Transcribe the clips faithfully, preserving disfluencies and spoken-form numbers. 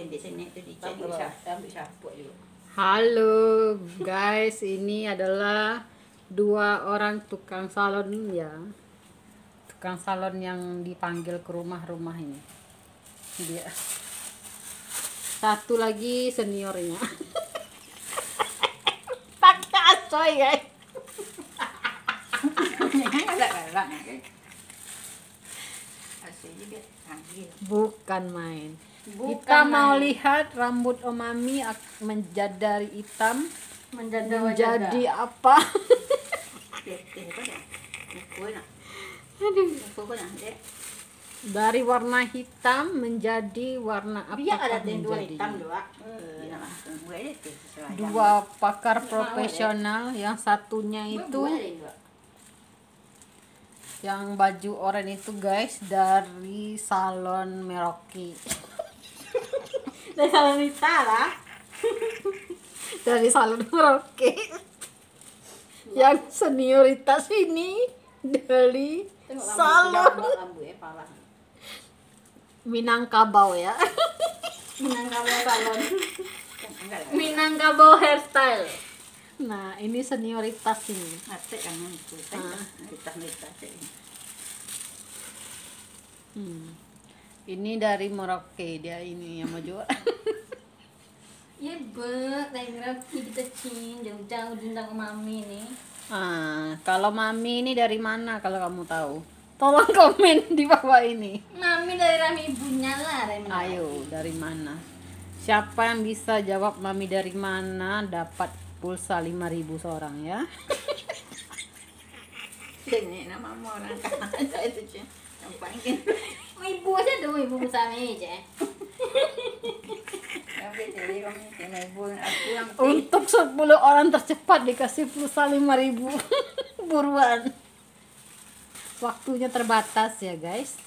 di sini itu dicek bisa ambil sapu juga. Halo guys, ini adalah dua orang tukang salon ya. Tukang salon yang dipanggil ke rumah-rumah ini. Dia. Satu lagi seniornya. Pakai asoy guys. Bukan main. Bukan kita main. Mau lihat rambut Omami menjadi dari hitam menjadi, menjadi apa? Dari warna hitam menjadi warna apa? Ada dua hitam dua. Dua pakar profesional, yang satunya itu yang baju oranye itu guys dari salon Merauke. Dari salon Itala. Dari salon Merauke. Yang senioritas ini dari salon Minangkabau ya. Minangkabau salon. Minangkabau hairstyle. Nah, ini senioritas ini. Atek kan itu. Hmm. Ini dari Merauke, dia ini yang mau jual. Ya, bet, dari Merauke kita cing jauh-jauh diundang Mami nih. Ah, kalau Mami ini dari mana kalau kamu tahu? Tolong komen di bawah ini. Mami dari rahim ibunya lah, dari mana? Ayo, dari mana? Siapa yang bisa jawab Mami dari mana dapat pulsa lima ribu seorang ya. Ini nama orang aja itu sih. Yang paling ibu aja dong, ibu bersama aja. Untuk sepuluh orang tercepat dikasih pulsa lima ribu. Buruan. Waktunya terbatas ya guys.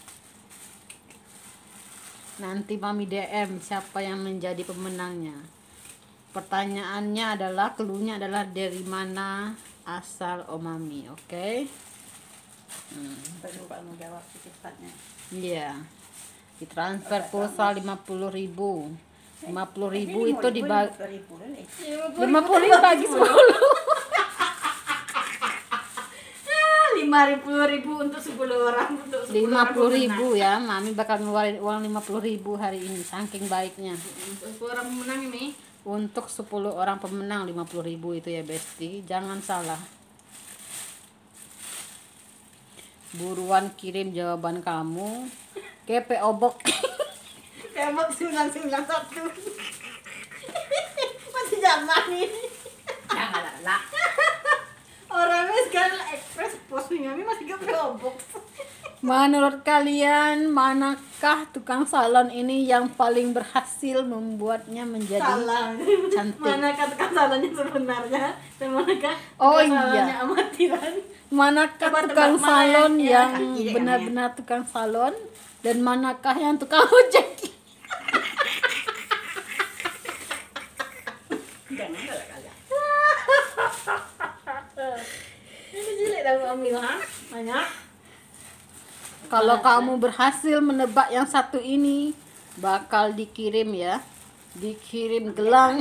Nanti Mami D M siapa yang menjadi pemenangnya. Pertanyaannya adalah, cluenya adalah dari mana asal Omami, oke? Okay? Hmm. Perlu kamu jawab secepatnya. Iya. Ditransfer pulsa lima puluh ribu. lima puluh ribu itu dibagi lima puluh ribu bagi sepuluh. lima puluh ribu untuk sepuluh orang, untuk lima puluh ribu ya. Mami bakal ngeluarin uang lima puluh ribu hari ini, saking baiknya. Untuk sepuluh orang pemenang ini. Untuk sepuluh orang pemenang lima puluh ribu itu ya Besti. Jangan salah. Buruan kirim jawaban kamu ke P O Box. P O Box sembilan sembilan satu. Masih zaman ini. Jangan lah. Orangnya sekarang Express Post Mami masih ke P O Box. Menurut kalian, manakah tukang salon ini yang paling berhasil membuatnya menjadi Salah. Cantik? Manakah tukang salonnya sebenarnya dan manakah oh, tukang iya. salonnya amatiran? Manakah Coba tukang tebak salon mana yang ya? benar-benar ya, tukang salon dan manakah yang tukang ojek? Jangan lah kalian. Ini jelek dah Amila. Banyak. Kalau kamu berhasil menebak yang satu ini, bakal dikirim ya. Dikirim gelang.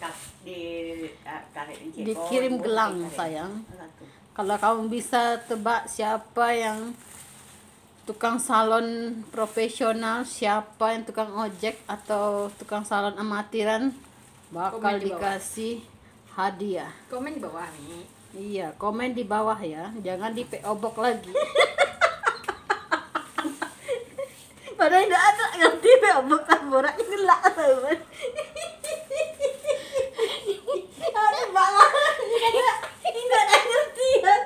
Dikirim gelang sayang. Kalau kamu bisa tebak siapa yang tukang salon profesional, siapa yang tukang ojek atau tukang salon amatiran, bakal dikasih hadiah. Komen di bawah nih. Iya, komen di bawah ya. Jangan di P O Box lagi. Padahal tidak ada ngerti P O Box tamborak ini lah teman. Ada balah. Ini tidak ada ngerti kan.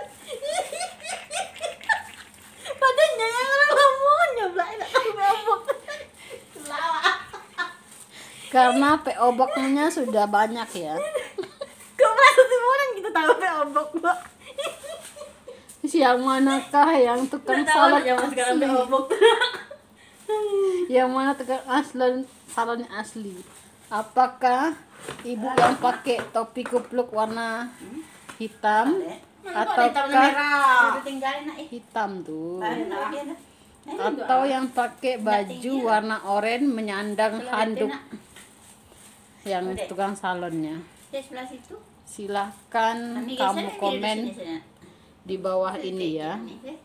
Padahal yang orang mau nyoba tidak tahu P O Box. Lawak. Karena P O Box-nya sudah banyak ya. Kok masuk semua orang kita tahu P O Box, Mbak. Yang manakah yang tukang salon zaman sekarang P O Box? Yang mana tukang asli salonnya asli? Apakah ibu yang pakai topi kupluk warna hitam ataukah hitam tuh? atau yang pakai baju warna oranye menyandang handuk yang tukang salonnya. Silahkan kamu komen di bawah ini ya.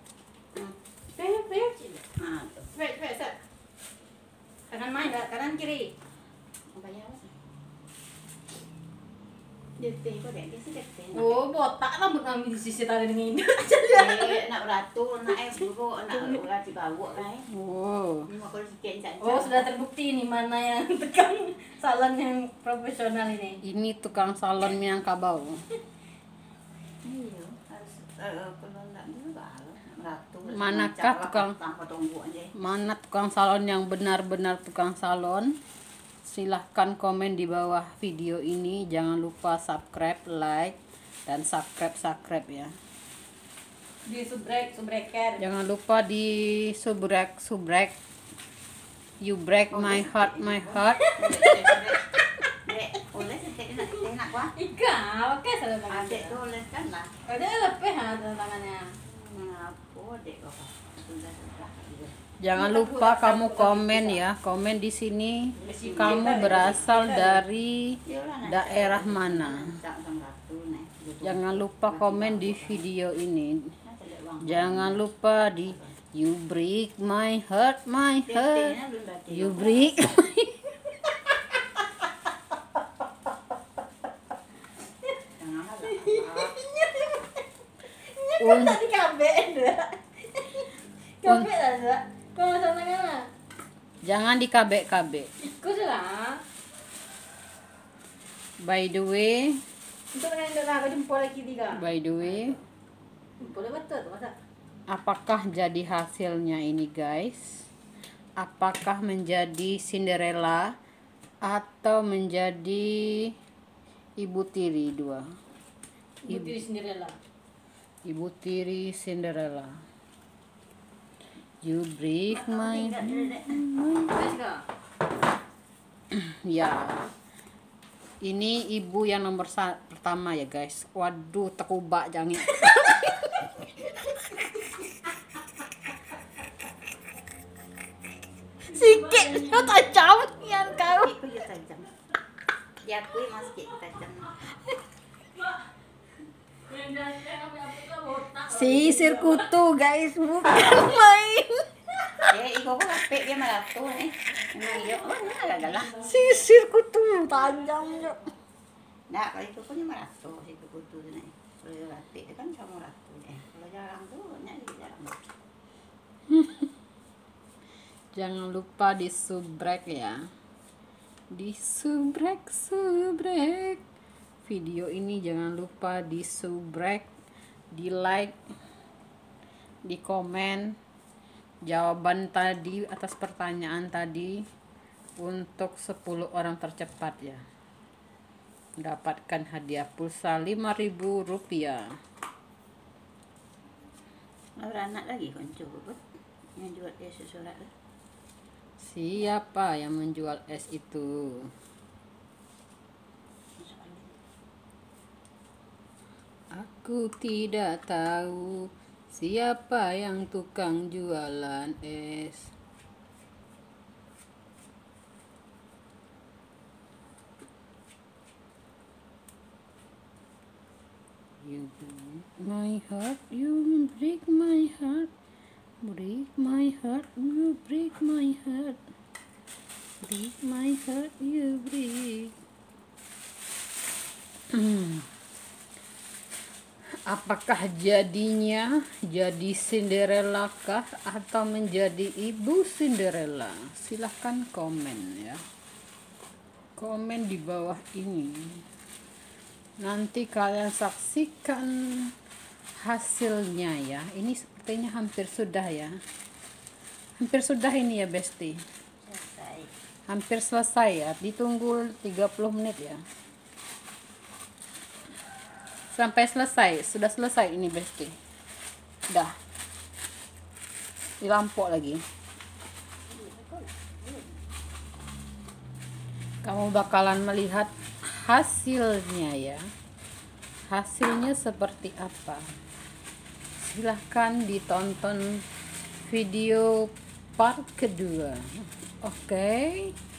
Kanan main, kanan kiri. Oh, botak lah kami di sisi tadi dengan ini. Nak beratur, nak eh buruk, nak urat dibawa kan. Oh. Oh, sudah terbukti ini mana yang tukang salon yang profesional ini. Ini tukang salon Minangkabau. Iya, harus kalau nak beratur. Manakah tukang Mana tukang salon yang benar-benar tukang salon? Silahkan komen di bawah video ini. Jangan lupa subscribe, like, dan subscribe subscribe ya. Di subrek subreker. Jangan lupa di subrek subrek. You break my heart, my heart. Oleh enak enak wah. Ika, oke salah tangan. Adek tuh oleh kan lah. Ada lepeh ada tangannya. Ngapa dek kok. Sudah sudah. Jangan lupa kamu komen ya, komen di sini kamu berasal dari daerah mana. Jangan lupa komen di video ini. Jangan lupa di you break my heart, my heart. You break. Un tadi kabeh ndak. Kabeh ndak. Kau sana kan? Jangan dikabek-kabek. Kau salah. By the way, untuk yang dah aku jempol lagi tiga. By the way, boleh betul tu masa. Apakah jadi hasilnya ini guys? Apakah menjadi Cinderella atau menjadi Ibu Tiri dua? Ibu Tiri Cinderella. Ibu Tiri Cinderella. You break my ya. Ini ibu yang nomor pertama ya guys. Waduh, tekubak jangan. Sikit kau tajam yang kau. Ya aku masih tajam. Sisir kutu guys, bukan main. Eh, iko ko kapit dia malato eh. Ngayo, oh nalagala. Sisir kutu tajamnya. Nah, kalau itu punya malato, itu kutu na eh. Kalau kapit kan sama malato eh. Kalau jarang tuh banyak jarang. Jangan lupa di subrek ya. Di subrek subrek. Video ini jangan lupa di subrek, di like, di komen jawaban tadi atas pertanyaan tadi untuk sepuluh orang tercepat ya. Mendapatkan hadiah pulsa lima ribu rupiah. Ada anak lagi kan coba yang jual es surat. Siapa yang menjual es itu? Aku tidak tahu siapa yang tukang jualan es. You break my heart, you break my heart, break my heart, you break my heart, break my heart, you break. Apakah jadinya jadi Cinderella kah atau menjadi Ibu Cinderella? Silahkan komen ya. Komen di bawah ini. Nanti kalian saksikan hasilnya ya. Ini sepertinya hampir sudah ya. Hampir sudah ini ya Besti. Selesai. Hampir selesai ya. Ditunggu tiga puluh menit ya. Sampai selesai, sudah selesai ini Besti. Dah. Dilampok lagi. Kamu bakalan melihat hasilnya ya. Hasilnya seperti apa? Silahkan ditonton video part kedua. Oke. Okay.